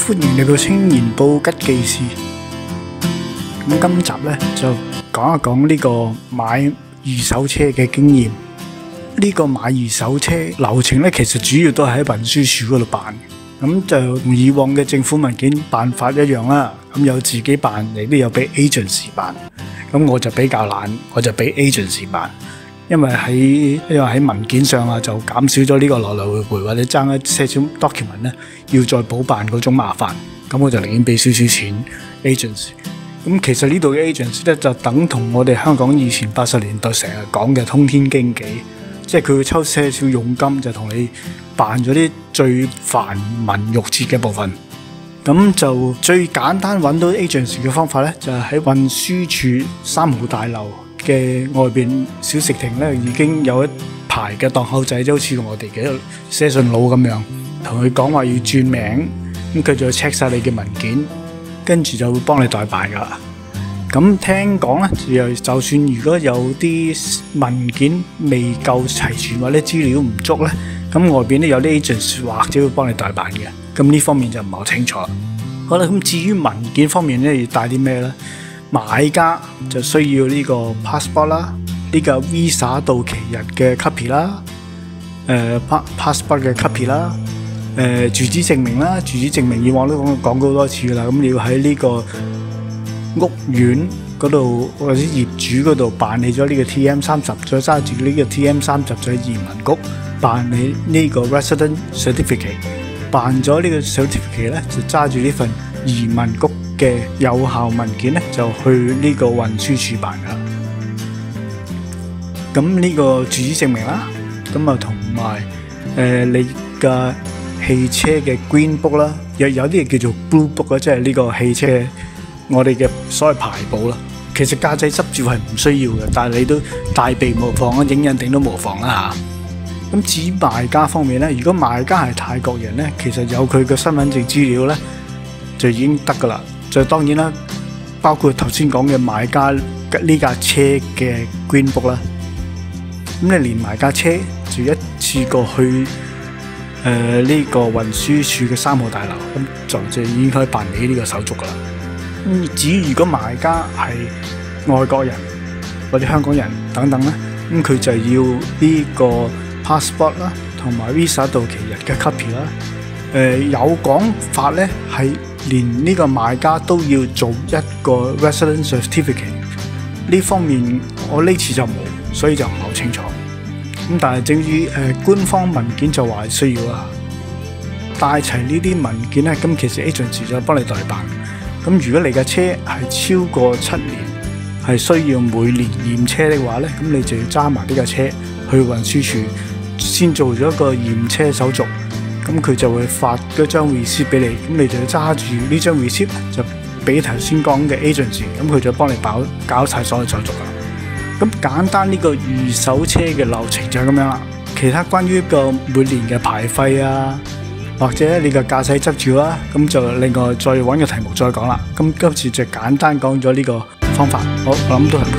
歡迎嚟到青年報吉記事。咁今集呢，就講一講呢個買二手車嘅經驗。呢個買二手車流程呢，其實主要都係喺運輸署嗰度辦。咁就同以往嘅政府文件辦法一樣啦。咁有自己辦，亦都有俾 agency 辦。咁我就比較懶，我就俾 agency 辦。因為喺文件上啊，就減少咗呢個來來回回或者爭一些少 document 咧，要再補辦嗰種麻煩。咁我就寧願俾少少錢 agency。咁其實呢度嘅 agency 咧，就等同我哋香港以前80年代成日講嘅通天經紀，即係佢會抽些少佣金，就同你辦咗啲最繁文縟節嘅部分。咁就最簡單揾到 agency 嘅方法咧，就係喺運輸署3號大樓嘅外邊小食亭咧，已經有一排嘅檔口仔，就好似我哋嘅寫信佬咁樣，同佢講話要轉名，咁佢就會 check 晒你嘅文件，跟住就會幫你代辦噶啦。咁聽講咧，就算如果有啲文件未夠齊全或者資料唔足咧，咁外邊都有啲 agents 或者會幫你代辦嘅。咁呢方面就唔係好清楚。好啦，咁至於文件方面咧，要帶啲咩咧？買家就需要呢個 passport 啦，呢個 visa 到期日嘅 copy 啦，passport 嘅 copy 啦，住址證明啦，住址證明以往都講過好多次噶啦，咁你要喺呢個屋苑嗰度或者業主嗰度辦理咗呢個 TM30，再揸住呢個 TM30就喺移民局辦理呢個 resident certificate， 辦咗呢個 certificate 咧，就揸住呢份移民局嘅有效文件咧，就去呢個運輸署辦噶。咁呢個住址證明啦，咁啊同埋你嘅汽車嘅 green book 啦，有啲嘢叫做 blue book 啦，即係呢個汽車我哋嘅所謂牌簿啦。其實駕駛執照係唔需要嘅，但係你都大備無妨啊，影印定都無妨啦嚇。咁至於賣家方面咧，如果賣家係泰國人咧，其實有佢嘅身份證資料咧就已經得噶啦。就當然啦，包括頭先講嘅買家呢架車嘅 green book 啦，咁你連埋架車就一次過去呢個運輸署嘅3號大樓，咁就已經可以辦理呢個手續噶啦。至於如果買家係外國人或者香港人等等咧，咁佢就要呢個 passport 啦，同埋 visa 到期日嘅 copy 啦。有講法咧係連呢個買家都要做一個 resident certificate， 呢方面我呢次就冇，所以就唔係好清楚。咁但係正於官方文件就話需要啦，帶齊呢啲文件咧，咁其實 agency 就幫你代辦。咁如果你嘅車係超過7年，係需要每年驗車嘅話咧，咁你就要揸埋呢架車去運輸署，先做咗一個驗車手續。咁佢就會發嗰張 receipt 俾你，咁你就要揸住呢張 receipt 就俾頭先講嘅 agency， 咁佢就幫你搞晒所有手續啦。咁簡單呢個二手車嘅流程就係咁樣啦。其他關於個每年嘅牌費啊，或者你嘅駕駛執照啦，咁就另外再揾個題目再講啦。咁今次就簡單講咗呢個方法，好，我諗都係。